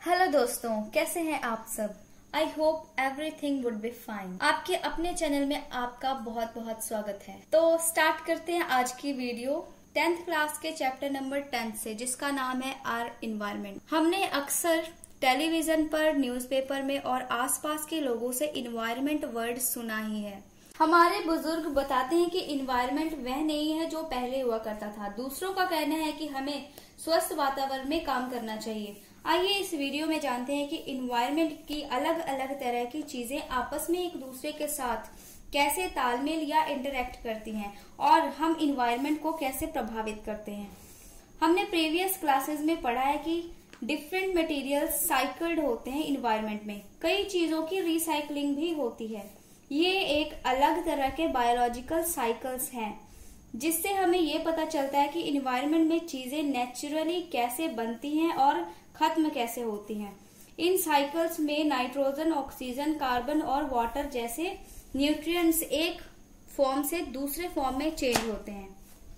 Hello दोस्तों, कैसे हैं आप सब। I hope everything would be fine. आपके अपने चैनल में आपका बहुत बहुत स्वागत है। तो स्टार्ट करते हैं आज की वीडियो 10th क्लास के चैप्टर नंबर 10 से, जिसका नाम है आवर इन्वायरमेंट। हमने अक्सर टेलीविजन पर, न्यूज़पेपर में और आसपास के लोगों से इन्वायरमेंट वर्ड सुना ही है। हमारे बुजुर्ग बताते हैं कि इन्वायरमेंट वह नहीं है जो पहले हुआ करता था। दूसरों का कहना है कि हमें स्वस्थ वातावरण में काम करना चाहिए। आइए इस वीडियो में जानते हैं कि इन्वायरमेंट की अलग अलग तरह की चीजें आपस में एक दूसरे के साथ कैसे तालमेल या इंटरेक्ट करती हैं और हम इन्वायरमेंट को कैसे प्रभावित करते हैं। हमने प्रीवियस क्लासेस में पढ़ा है कि डिफरेंट मटेरियल्स साइकिल्ड होते हैं इन्वायरमेंट में। कई चीजों की रिसाइकलिंग भी होती है। ये एक अलग तरह के बायोलॉजिकल साइकिल्स हैं, जिससे हमें ये पता चलता है कि इन्वायरमेंट में चीजें नेचुरली कैसे बनती हैं और खत्म कैसे होती हैं। इन साइकिल्स में नाइट्रोजन, ऑक्सीजन, कार्बन और वाटर जैसे न्यूट्रिएंट्स एक फॉर्म से दूसरे फॉर्म में चेंज होते हैं।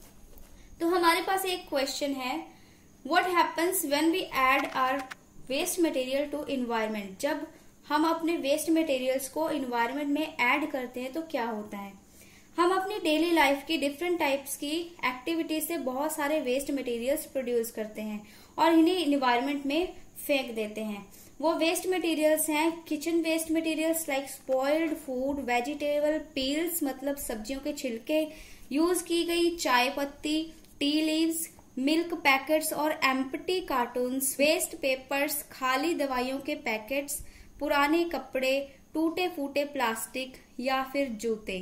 तो हमारे पास एक क्वेश्चन है, what happens when we add our waste material to environment. जब हम अपने वेस्ट मटेरियल्स को इन्वायरमेंट में ऐड करते हैं तो क्या होता है। हम अपनी डेली लाइफ की डिफरेंट टाइप्स की एक्टिविटीज से बहुत सारे वेस्ट मटेरियल्स प्रोड्यूस करते हैं और इन्हें इन्वायरमेंट में फेंक देते हैं। वो वेस्ट मटेरियल्स हैं kitchen waste materials like spoiled food, vegetable peels मतलब सब्जियों के छिलके, यूज की गई चाय पत्ती, टी लीव्स, मिल्क पैकेट्स और एम्प्टी कार्टून्स, वेस्ट पेपर्स, खाली दवाइयों के पैकेट्स, पुराने कपड़े, टूटे फूटे प्लास्टिक या फिर जूते।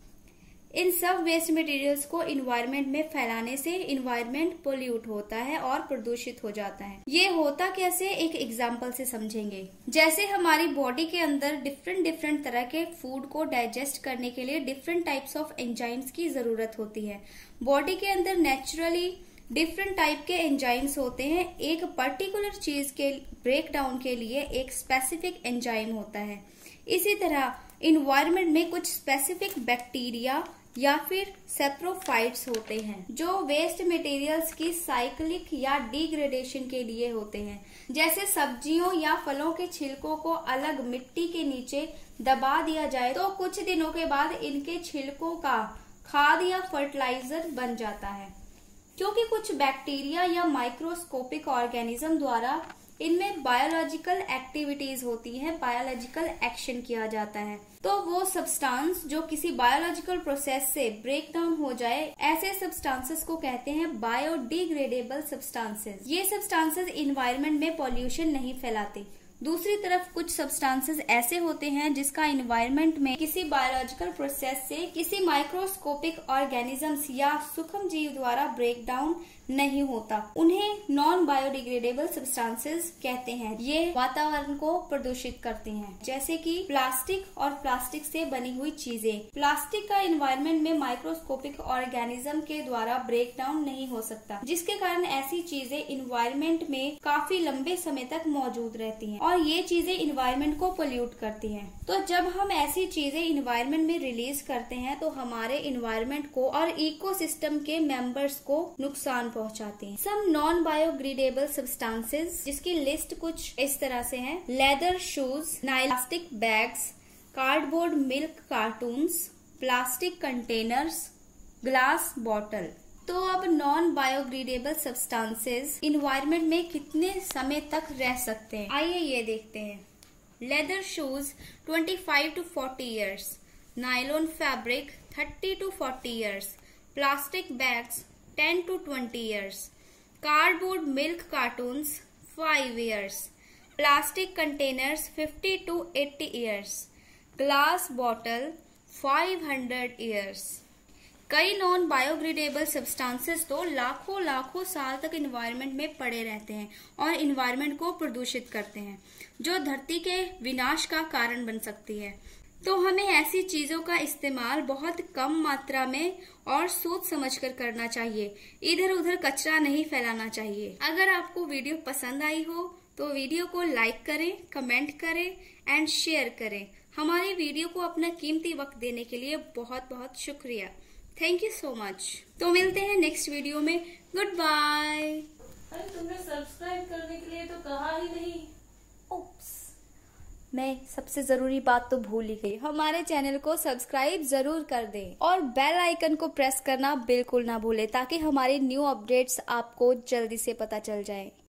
इन सब वेस्ट मटेरियल्स को इन्वायरमेंट में फैलाने से इन्वायरमेंट पोल्यूट होता है और प्रदूषित हो जाता है। ये होता कैसे, एक एग्जांपल से समझेंगे। जैसे हमारी बॉडी के अंदर डिफरेंट तरह के फूड को डाइजेस्ट करने के लिए डिफरेंट टाइप्स ऑफ एंजाइम्स की जरूरत होती है। बॉडी के अंदर नेचुरली डिफरेंट टाइप के एंजाइम्स होते हैं। एक पर्टिकुलर चीज के ब्रेक डाउन के लिए एक स्पेसिफिक एंजाइम होता है। इसी तरह इन्वायरमेंट में कुछ स्पेसिफिक बैक्टीरिया या फिर सेप्रोफाइट्स होते हैं जो वेस्ट मटेरियल्स की साइक्लिक या डिग्रेडेशन के लिए होते हैं। जैसे सब्जियों या फलों के छिलकों को अलग मिट्टी के नीचे दबा दिया जाए तो कुछ दिनों के बाद इनके छिलकों का खाद या फर्टिलाइजर बन जाता है। क्योंकि कुछ बैक्टीरिया या माइक्रोस्कोपिक ऑर्गेनिज्म द्वारा इनमें बायोलॉजिकल एक्टिविटीज होती हैं, बायोलॉजिकल एक्शन किया जाता है, तो वो सब्सटेंस जो किसी बायोलॉजिकल प्रोसेस से ब्रेक डाउन हो जाए, ऐसे सब्सटेंसेस को कहते हैं बायोडिग्रेडेबल सब्सटेंसेस। ये सब्सटेंसेस इन्वायरमेंट में पॉल्यूशन नहीं फैलाते। दूसरी तरफ कुछ सब्सटेंसेस ऐसे होते हैं जिसका इन्वायरमेंट में किसी बायोलॉजिकल प्रोसेस से किसी माइक्रोस्कोपिक ऑर्गेनिजम्स या सूक्ष्म जीव द्वारा ब्रेक डाउन नहीं होता। उन्हें नॉन बायोडिग्रेडेबल सब्सटेंसेस कहते हैं। ये वातावरण को प्रदूषित करते हैं, जैसे कि प्लास्टिक और प्लास्टिक से बनी हुई चीजें। प्लास्टिक का इन्वायरमेंट में माइक्रोस्कोपिक ऑर्गेनिज्म के द्वारा ब्रेक डाउन नहीं हो सकता, जिसके कारण ऐसी चीजें इन्वायरमेंट में काफी लंबे समय तक मौजूद रहती हैं और ये चीजें इन्वायरमेंट को पोल्यूट करती हैं। तो जब हम ऐसी चीजें इन्वायरमेंट में रिलीज करते हैं तो हमारे इन्वायरमेंट को और इकोसिस्टम के मेंबर्स को नुकसान पहुंचाते हैं। सम नॉन बायोडिग्रेडेबल सब्सटेंसेस, जिसकी लिस्ट कुछ इस तरह से है: leather shoes, plastic bags, cardboard milk cartons, plastic containers, glass bottle. तो अब नॉन बायोडिग्रेडेबल सब्सटेंसेस इन्वायरमेंट में कितने समय तक रह सकते हैं, आइए ये देखते हैं। Leather shoes 25 to 40 years, nylon fabric 30 to 40 years, plastic bags 10 to 20 years, cardboard milk cartons 5 years, plastic containers 50 to 80 years, glass bottle 500 years। कई नॉन बायोडिग्रेडेबल सब्सटेंसेस तो लाखों साल तक इन्वायरमेंट में पड़े रहते हैं और इन्वायरमेंट को प्रदूषित करते हैं, जो धरती के विनाश का कारण बन सकती है। तो हमें ऐसी चीजों का इस्तेमाल बहुत कम मात्रा में और सोच समझकर करना चाहिए। इधर उधर कचरा नहीं फैलाना चाहिए। अगर आपको वीडियो पसंद आई हो तो वीडियो को लाइक करें, कमेंट करें एंड शेयर करें। हमारी वीडियो को अपना कीमती वक्त देने के लिए बहुत बहुत शुक्रिया। Thank you so much. तो मिलते हैं नेक्स्ट वीडियो में। Good bye. तुमने सब्सक्राइब करने के लिए तो कहा ही नहीं। मैं सबसे जरूरी बात तो भूल ही गई, हमारे चैनल को सब्सक्राइब जरूर कर दें और बेल आइकन को प्रेस करना बिल्कुल ना भूलें ताकि हमारी न्यू अपडेट्स आपको जल्दी से पता चल जाए।